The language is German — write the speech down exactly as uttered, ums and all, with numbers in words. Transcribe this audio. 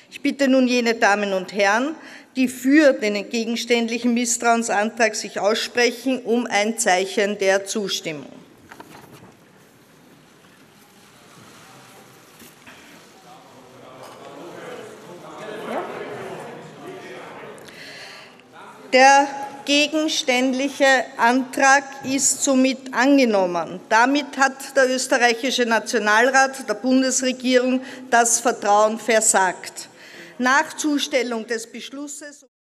Ich bitte nun jene Damen und Herren, die für den gegenständlichen Misstrauensantrag sich aussprechen, um ein Zeichen der Zustimmung. Der gegenständliche Antrag ist somit angenommen. Damit hat der österreichische Nationalrat der Bundesregierung das Vertrauen versagt. Nach Zustellung des Beschlusses